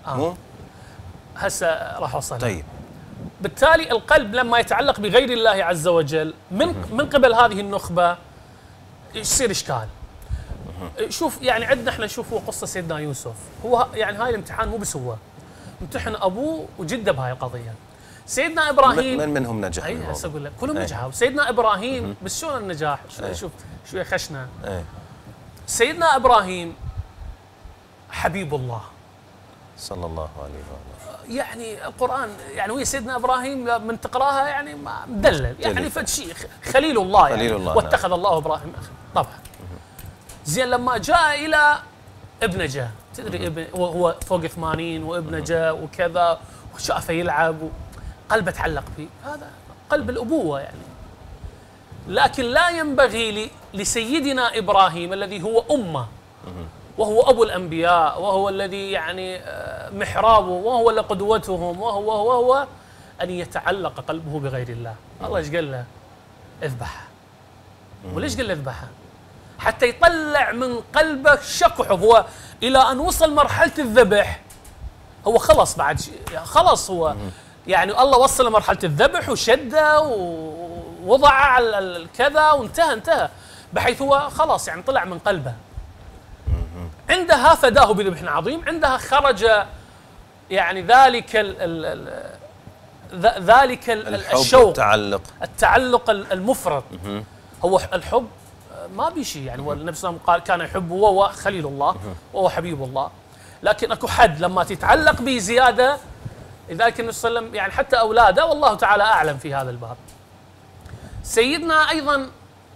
هسه راح أوصل. طيب بالتالي القلب لما يتعلق بغير الله عز وجل من قبل هذه النخبة يصير إشكال. شوف يعني عندنا احنا نشوف قصة سيدنا يوسف، هو يعني هاي الامتحان مو بس هو امتحن أبوه وجده بهاي القضية. سيدنا إبراهيم منهم نجح؟ أي هسه أقول لك كلهم نجحوا. سيدنا إبراهيم بس شلون النجاح؟ شوف شوية خشنة. سيدنا إبراهيم حبيب الله صلى الله عليه وسلم. يعني القرآن يعني ويا سيدنا إبراهيم من تقراها يعني مدلل، يعني فد شيء خليل الله يعني، خليل الله. واتخذ الله إبراهيم طبعا. زين لما جاء إلى ابنه جاء، تدري ابن وهو فوق 80 وابنه جاء وكذا وشافه يلعب قلبه تعلق فيه، هذا قلب الأبوة يعني. لكن لا ينبغي لسيدنا إبراهيم الذي هو أمه وهو أبو الأنبياء وهو الذي يعني محرابه وهو اللي قدوتهم وهو أن يتعلق قلبه بغير الله. الله ايش قال له؟ اذبحها. وليش قال له اذبحها؟ حتى يطلع من قلبه شك وحب. هو إلى أن وصل مرحلة الذبح هو خلص، بعد خلص هو يعني الله وصل لمرحلة الذبح وشده ووضع على الكذا وانتهى بحيث هو خلاص يعني طلع من قلبه. عندها فداه بذبح عظيم، عندها خرج يعني ذلك ذلك الشوق، التعلق المفرط. هو الحب ما بشيء، يعني هو النبي صلى الله عليه وسلم قال كان يحبه وهو خليل الله وهو حبيب الله، لكن اكو حد لما تتعلق به زياده. لذلك النبي صلى الله عليه وسلم يعني حتى اولاده والله تعالى اعلم في هذا الباب. سيدنا ايضا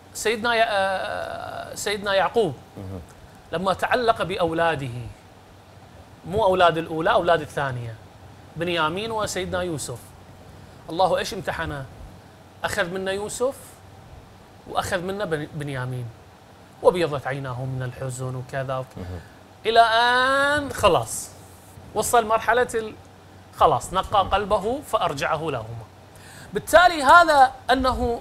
سيدنا يعقوب لما تعلق باولاده، مو اولاد الاولى، اولاد الثانيه، بنيامين وسيدنا يوسف، الله ايش امتحنه؟ اخذ منا يوسف واخذ منا بنيامين، وبيضت عيناه من الحزن وكذا الى ان خلاص وصل مرحله خلاص نقى قلبه فارجعه لهما. بالتالي هذا انه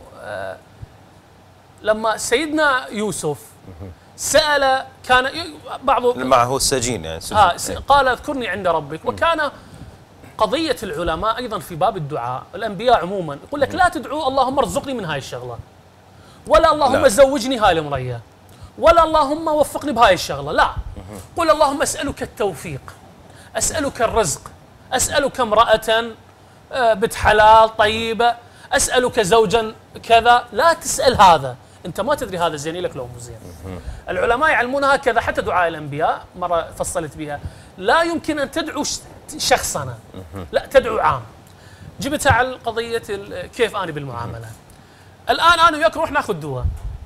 لما سيدنا يوسف سأل، كان بعض معه السجين يعني قال اذكرني عند ربك. وكان قضية العلماء أيضا في باب الدعاء، الأنبياء عموما يقول لك لا تدعو اللهم ارزقني من هاي الشغلة، ولا اللهم زوجني هاي المرية، ولا اللهم وفقني بهاي الشغلة، لا، قل اللهم أسألك التوفيق، أسألك الرزق، أسألك امرأة بنت حلال طيبة، أسألك زوجا كذا. لا تسأل هذا، أنت ما تدري هذا زين لك لو مو زين. العلماء يعلمون هكذا، حتى دعاء الأنبياء مرة فصلت بها، لا يمكن أن تدعو شخصنا، لا تدعو عام. جبتها على قضية كيف أنا بالمعاملة. الآن أنا وياك نروح ناخذ دواء،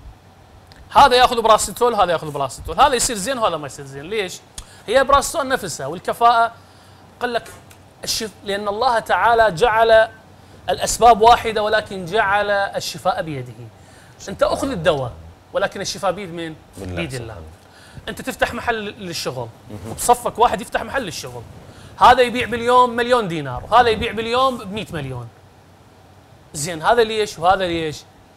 هذا ياخذ براستول، هذا ياخذ براستول، هذا يصير زين وهذا ما يصير زين. ليش؟ هي براستول نفسها والكفاءة قال لك لأن الله تعالى جعل الأسباب واحدة ولكن جعل الشفاء بيده. أنت أخذ الدواء ولكن الشفاء بيد من؟ بيد الله. أنت تفتح محل للشغل وبصفك واحد يفتح محل للشغل، هذا يبيع باليوم مليون دينار وهذا يبيع باليوم ب100 مليون. زين هذا ليش وهذا ليش؟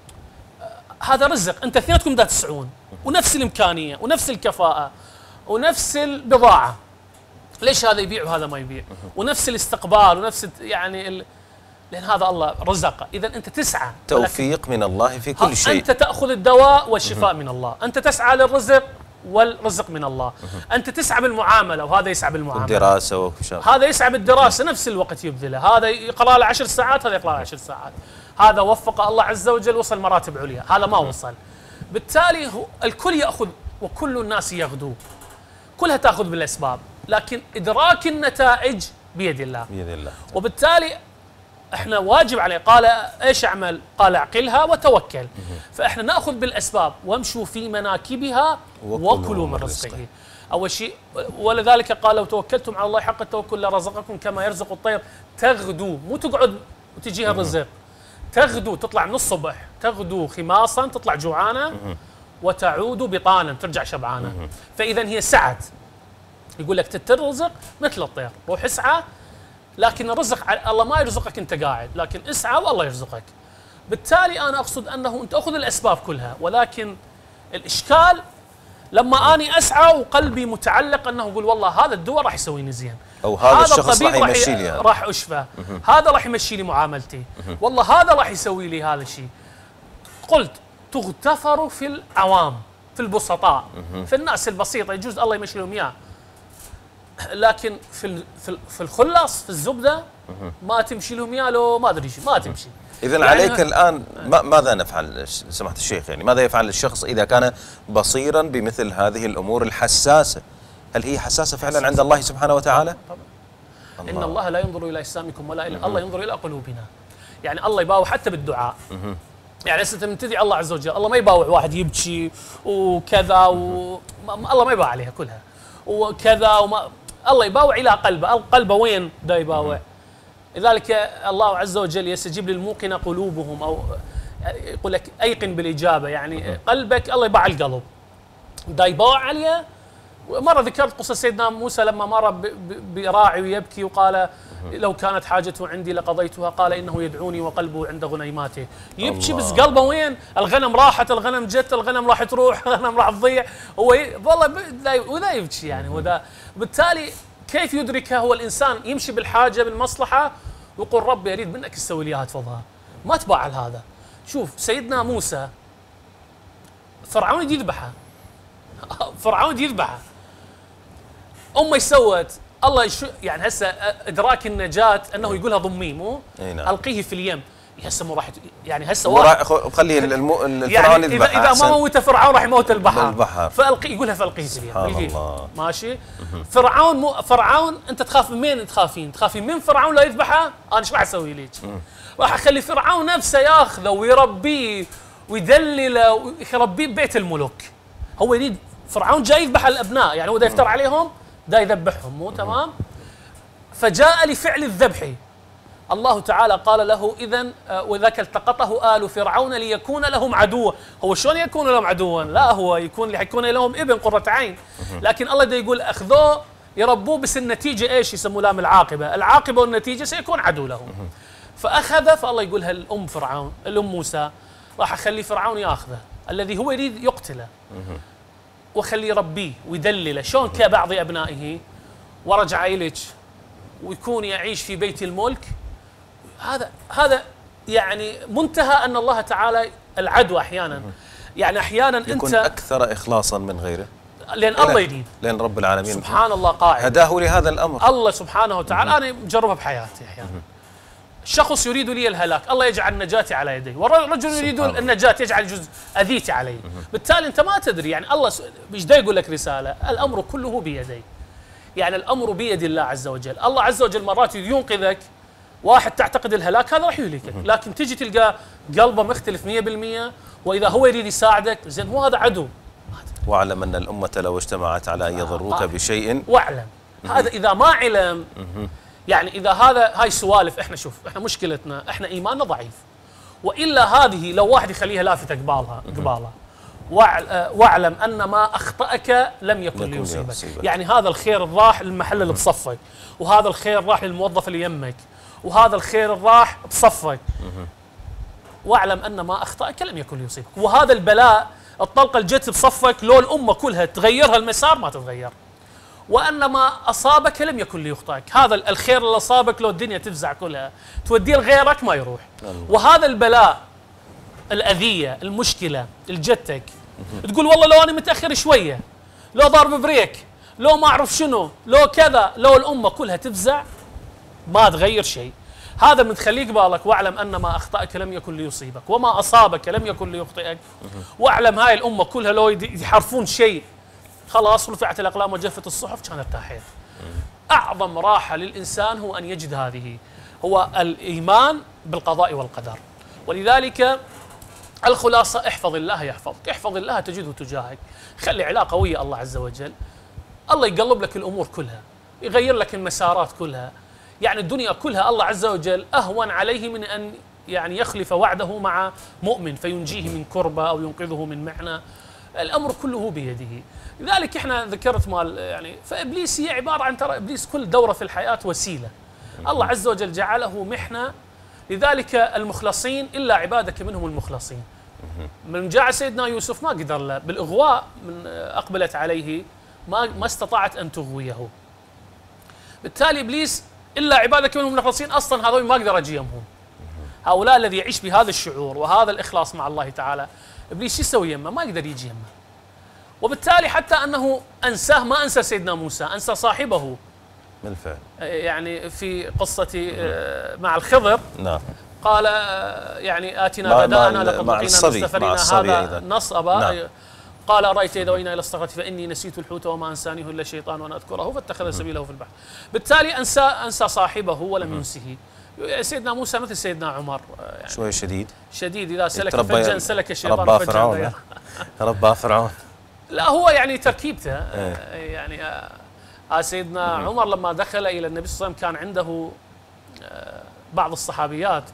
هذا رزق، أنت اثنيناتكم دا تسعون ونفس الإمكانية ونفس الكفاءة ونفس البضاعة، ليش هذا يبيع وهذا ما يبيع؟ ونفس الاستقبال ونفس يعني لأن هذا الله رزقه. إذا أنت تسعى، توفيق من الله في كل شيء. أنت تأخذ الدواء والشفاء من الله، أنت تسعى للرزق والرزق من الله، أنت تسعى بالمعاملة وهذا يسعى بالمعاملة، الدراسة هذا يسعى بالدراسة نفس الوقت يبذله، هذا يقرأ له 10 ساعات هذا يقرأ له 10 ساعات، هذا وفق الله عز وجل وصل مراتب عليا، هذا ما وصل. بالتالي الكل يأخذ وكل الناس يغدو، كلها تأخذ بالأسباب، لكن إدراك النتائج بيد الله. بيد الله. وبالتالي احنا واجب عليه. قال ايش اعمل؟ قال اعقلها وتوكل. فاحنا ناخذ بالاسباب وامشوا في مناكبها وكلوا من رزقه. اول شيء ولذلك قال لو توكلتم على الله حق التوكل لرزقكم كما يرزق الطير تغدو، مو تقعد وتجيها الرزق، تغدو، تطلع من الصبح تغدو خماصا تطلع جوعانه وتعود بطانا ترجع شبعانه. فاذا هي سعت، يقول لك تترزق مثل الطير، روح اسعى، لكن الرزق الله ما يرزقك انت قاعد، لكن اسعى والله يرزقك. بالتالي انا اقصد انه انت اخذ الاسباب كلها، ولكن الاشكال لما اني اسعى وقلبي متعلق انه اقول والله هذا الدواء راح يسويني زين، او هذا الشخص راح يمشي لي، راح اشفى، هذا راح يمشي لي معاملتي، والله هذا راح يسوي لي هذا الشيء. قلت تغتفر في العوام، في البسطاء، في الناس البسيطه يجوز الله يمشي لهم اياه، لكن في الخلص في الزبده ما تمشي لهم اياه، لو ما ادري ما تمشي. إذا يعني عليك الآن ماذا نفعل سماحة الشيخ؟ يعني ماذا يفعل الشخص إذا كان بصيرا بمثل هذه الأمور الحساسة؟ هل هي حساسة فعلا عند الله سبحانه وتعالى؟ طبعا. إن الله لا ينظر إلى أجسامكم ولا إلى الله ينظر إلى قلوبنا. يعني الله يباوع حتى بالدعاء. يعني هسه انت تدعي الله عز وجل، الله ما يباوع واحد يبكي وكذا الله ما يباوع عليها كلها وكذا الله يباوع إلى قلبه. قلبه وين دا يباوع؟ لذلك الله عز وجل يستجيب للموقن قلوبهم، أو يقول لك أيقن بالإجابة، يعني قلبك الله يباع القلب دا يباوع عليه. مرة ذكرت قصة سيدنا موسى لما مر براعي ويبكي وقال لو كانت حاجته عندي لقضيتها، قال إنه يدعوني وقلبه عند غنيماته. يبكي بس قلبه وين؟ الغنم راحت، الغنم جت، الغنم راح تروح، الغنم راح تضيع، هو والله وذا يبكي يعني وذا. بالتالي كيف يدركها هو الإنسان؟ يمشي بالحاجة بالمصلحة ويقول ربي أريد منك تسوي لي تفضها، ما تباع هذا. شوف سيدنا موسى فرعون يذبحه، فرعون يذبحه، أمه سوت الله يعني هسه ادراك النجاة انه يقولها ضمي مو نعم. القيه في اليم، هسه مو راح يعني هسه خلي الفرعون يعني اذا ما موته فرعون راح يموت البحر. فالقي يقولها فالقيه في اليم. الله. ماشي. فرعون انت تخاف من مين؟ تخافين من فرعون لا يذبحه؟ انا ايش راح اسوي لك؟ راح اخلي فرعون نفسه ياخذه ويربيه ويدلله ويربيه ببيت الملوك. هو يريد فرعون جاي يذبح الابناء، يعني هو دا يفتر عليهم، دا يذبحهم، مو تمام؟ فجاء لفعل الذبح. الله تعالى قال له إذن وذاك التقطه آل فرعون ليكون لهم عدوا. هو شلون يكون لهم عدوا؟ لا هو يكون لهم ابن قرة عين، لكن الله دا يقول أخذوه يربوه، بس النتيجة إيش؟ يسموه لام العاقبة والنتيجة سيكون عدو لهم. فأخذ، فالله يقولها الأم فرعون، الأم موسى، راح أخلي فرعون يأخذه الذي هو يريد يقتله، وخلي يربيه ويدلله شلون كبعض أبنائه، ورجع إليك ويكون يعيش في بيت الملك. هذا يعني منتهى أن الله تعالى العدو أحيانا، يعني أحيانا يكون أنت أكثر إخلاصا من غيره، لأن الله يريد، لأن رب العالمين سبحان الله قائد هداه لهذا الأمر. الله سبحانه وتعالى. أنا مجربها بحياتي أحيانا. شخص يريد لي الهلاك، الله يجعل نجاتي على يدي، والرجل يريد النجاة يجعل جزء أذيتي علي. بالتالي أنت ما تدري، يعني الله ايش دا يقول لك رسالة، الأمر كله بيدي، يعني الأمر بيد الله عز وجل. الله عز وجل مرات ينقذك، واحد تعتقد الهلاك هذا راح يهلكك، لكن تجي تلقى قلبه مختلف 100%، وإذا هو يريد يساعدك زين هو هذا عدو. واعلم أن الأمة لو اجتمعت على أن يضروك بشيء، واعلم هذا إذا ما علم. يعني إذا هاي سوالف، إحنا شوف إحنا مشكلتنا إحنا إيماننا ضعيف، وإلا هذه لو واحد يخليها لافتة قبالها واعلم أن ما أخطأك لم يكن ليصيبك. يعني هذا الخير راح للمحل اللي بصفك، وهذا الخير راح للموظف اللي يمك، وهذا الخير راح بصفك، واعلم أن ما أخطأك لم يكن ليصيبك. وهذا البلاء، الطلقة اللي جت بصفك لو الأمة كلها تغيرها المسار ما تتغير، وأن ما أصابك لم يكن ليخطئك. هذا الخير اللي أصابك لو الدنيا تفزع كلها توديه لغيرك ما يروح. وهذا البلاء، الأذية، المشكلة اللي جتك، تقول والله لو أنا متأخر شوية، لو ضارب بريك، لو ما أعرف شنو، لو كذا، لو الأمة كلها تفزع ما تغير شيء. هذا من تخليك بالك، واعلم أن ما أخطأك لم يكن ليصيبك، وما أصابك لم يكن ليخطئك. واعلم هاي الأمة كلها لو يحرفون شيء خلاص رفعت الأقلام وجفت الصحف كان ارتاحت. أعظم راحة للإنسان هو أن يجد هذه، هو الإيمان بالقضاء والقدر. ولذلك الخلاصة احفظ الله يحفظك، احفظ الله تجده تجاهك، خلي علاقة ويا الله عز وجل، الله يقلب لك الأمور كلها، يغير لك المسارات كلها. يعني الدنيا كلها الله عز وجل أهون عليه من أن يعني يخلف وعده مع مؤمن فينجيه من كربة أو ينقذه من محنة. الأمر كله بيده. لذلك احنا ذكرت مال يعني، فإبليس هي عبارة عن، ترى إبليس كل دورة في الحياة وسيلة، الله عز وجل جعله محنة. لذلك المخلصين إلا عبادك منهم المخلصين. من جاء سيدنا يوسف ما قدر له بالإغواء، من أقبلت عليه ما استطاعت أن تغويه. بالتالي إبليس إلا عبادك منهم المخلصين، أصلا هذول ما قدر أجيهم. هؤلاء الذي يعيش بهذا الشعور وهذا الإخلاص مع الله تعالى، إبليس يسوي يمه؟ ما يقدر يجي يمه. وبالتالي حتى أنه أنساه، ما أنسى سيدنا موسى، أنسى صاحبه بالفعل. يعني في قصة مع الخضر، نعم، قال يعني آتنا غداءنا لقد لقينا مستفرين هذا نصب. نعم. قال أرأيت إذا وإنا إلى الصخرة فإني نسيت الحوت وما أنسانيه إلا الشيطان وأن أذكره فاتخذ سبيله في البحر. بالتالي أنسى صاحبه ولم ينسه. سيدنا موسى مثل سيدنا عمر، يعني شوي شديد إذا سلك فجا سلك الشيطان رباه فرعون. رباه فرعون. لا هو يعني تركيبته يعني سيدنا عمر لما دخل إلى النبي صلى الله عليه وسلم كان عنده بعض الصحابيات،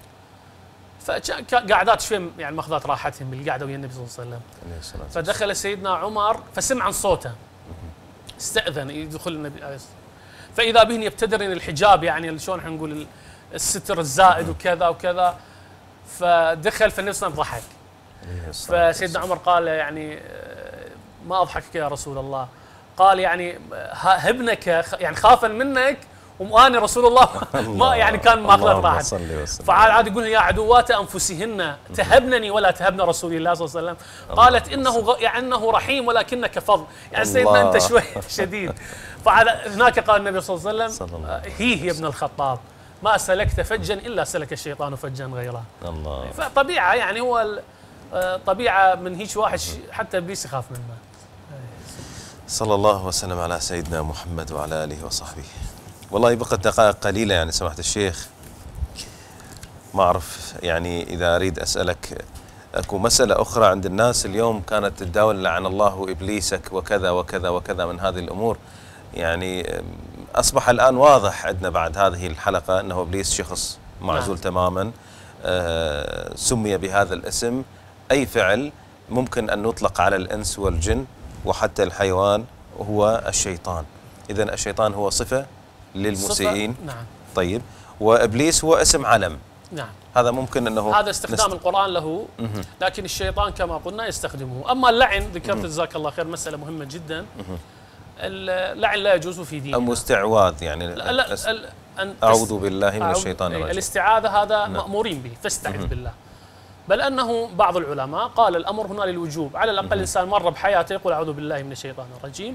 فقعدات شوي يعني ماخذات راحتهم بالقعده ويا النبي صلى الله عليه وسلم. فدخل سيدنا عمر فسمع عن صوته، استأذن يدخل النبي عليه الصلاة والسلام، فإذا به يبتدرن الحجاب، يعني شلون احنا نقول الستر الزائد وكذا وكذا. فدخل فالنبي صلى الله عليه وسلم ضحك. فسيدنا عمر قال يعني ما أضحكك يا رسول الله؟ قال يعني هبنك، يعني خافا منك وأنا رسول الله ما يعني كان ماخذ راحت. فعاد يقول يا عدوات أنفسهن تهبنني ولا تهبن رسول الله صلى الله عليه وسلم. قالت إنه رحيم ولكنك فظ، يعني سيدنا أنت شوي شديد. فعاد هناك قال النبي صلى الله عليه وسلم هي ابن الخطاب ما سلكت فجا إلا سلك الشيطان فجا غيره. الله. فطبيعة يعني هو طبيعة من هيك واحد حتى إبليس يخاف منه. صلى الله وسلم على سيدنا محمد وعلى آله وصحبه. والله بقت دقائق قليلة يعني سماحة الشيخ، ما أعرف يعني إذا أريد أسألك أكو مسألة أخرى عند الناس اليوم كانت تتداول لعن الله إبليسك وكذا وكذا وكذا من هذه الأمور، يعني أصبح الآن واضح عندنا بعد هذه الحلقة أنه إبليس شخص معزول تماما، سمي بهذا الاسم. أي فعل ممكن أن نطلق على الإنس والجن وحتى الحيوان هو الشيطان. إذن الشيطان هو صفة للمسيئين. نعم. طيب، وإبليس هو اسم علم. نعم. هذا ممكن أنه هذا استخدام القرآن له، لكن الشيطان كما قلنا يستخدمه. أما اللعن ذكرت جزاك الله خير مسألة مهمة جدا. اللعن لا يجوز في ديننا. أم استعواذ يعني أعوذ بالله من الشيطان الرجيم. الاستعاذة هذا مأمورين به، فاستعذ بالله. بل أنه بعض العلماء قال الأمر هنا للوجوب، على الأقل الإنسان مر بحياته يقول أعوذ بالله من الشيطان الرجيم.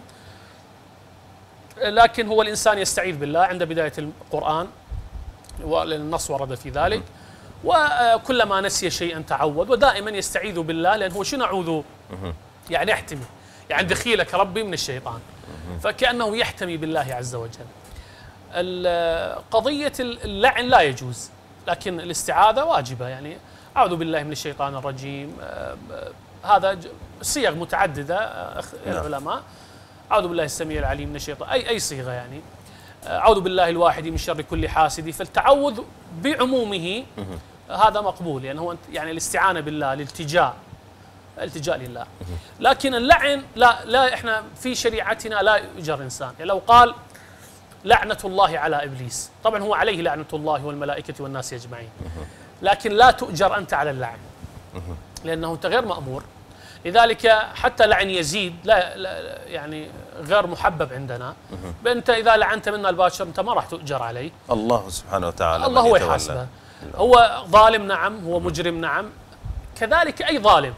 لكن هو الإنسان يستعيذ بالله عند بداية القرآن والنص ورد في ذلك، وكلما نسي شيئا تعوذ، ودائما يستعيذ بالله، لأن هو شنو أعوذ يعني يحتمي، يعني دخيلك ربي من الشيطان، فكأنه يحتمي بالله عز وجل. قضية اللعن لا يجوز، لكن الاستعاذة واجبة، يعني أعوذ بالله من الشيطان الرجيم. هذا صيغ متعددة العلماء. أعوذ بالله السميع العليم من الشيطان، أي صيغة يعني. أعوذ بالله الواحد من شر كل حاسد. فالتعوذ بعمومه هذا مقبول، يعني هو يعني الاستعانة بالله، الالتجاء لله. لكن اللعن لا احنا في شريعتنا لا يؤجر انسان. يعني لو قال لعنة الله على إبليس، طبعا هو عليه لعنة الله والملائكة والناس أجمعين، لكن لا تؤجر أنت على اللعن، لأنه أنت غير مأمور. لذلك حتى لعن يزيد لا يعني غير محبب عندنا. أنت إذا لعنت منا الباشر أنت ما راح تؤجر عليه، الله سبحانه وتعالى الله هو يحاسبه. هو ظالم نعم، هو مجرم نعم، كذلك أي ظالم.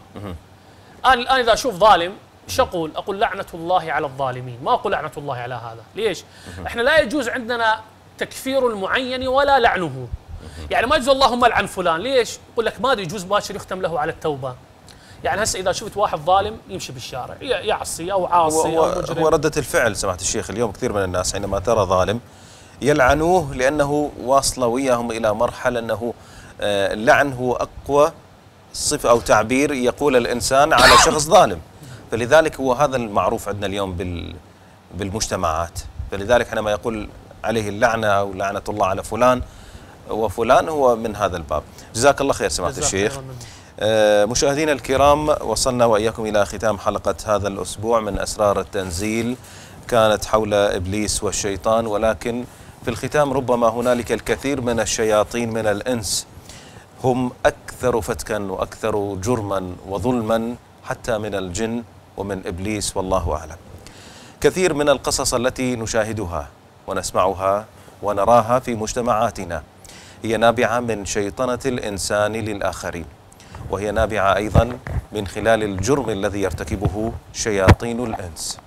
أنا إذا أشوف ظالم ايش أقول لعنة الله على الظالمين، ما أقول لعنة الله على هذا. ليش؟ احنا لا يجوز عندنا تكفير المعين ولا لعنه. يعني ما يجوز اللهم لعن فلان. ليش؟ يقول لك ما يجوز مباشر يختم له على التوبة. يعني هسه إذا شفت واحد ظالم يمشي بالشارع يعصي أو عاصي أو مجرم، هو ردة الفعل سماحة الشيخ. اليوم كثير من الناس حينما ترى ظالم يلعنوه، لأنه واصلة وياهم إلى مرحلة أنه اللعن هو أقوى صفة أو تعبير يقول الإنسان على شخص ظالم. فلذلك هو هذا المعروف عندنا اليوم بالمجتمعات. فلذلك حينما يقول عليه اللعنة أو لعنة الله على فلان وفلان هو من هذا الباب. جزاك الله خير سماحة الشيخ. مشاهدينا الكرام، وصلنا وإياكم إلى ختام حلقة هذا الأسبوع من أسرار التنزيل، كانت حول إبليس والشيطان، ولكن في الختام ربما هنالك الكثير من الشياطين من الإنس هم أكثر فتكا وأكثر جرما وظلما حتى من الجن ومن إبليس، والله أعلم. كثير من القصص التي نشاهدها ونسمعها ونراها في مجتمعاتنا هي نابعة من شيطنة الإنسان للآخرين، وهي نابعة أيضا من خلال الجرم الذي يرتكبه شياطين الإنس.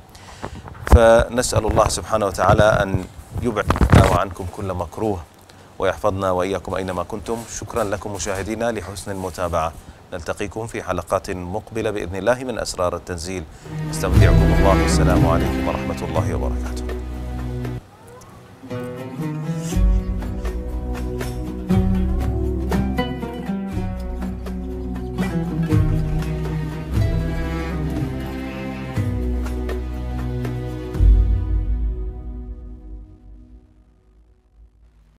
فنسأل الله سبحانه وتعالى أن يبعدنا وعنكم كل مكروه ويحفظنا وإياكم أينما كنتم. شكرا لكم مشاهدينا لحسن المتابعة. نلتقيكم في حلقات مقبلة بإذن الله من أسرار التنزيل. استودعكم الله، السلام عليكم ورحمة الله وبركاته.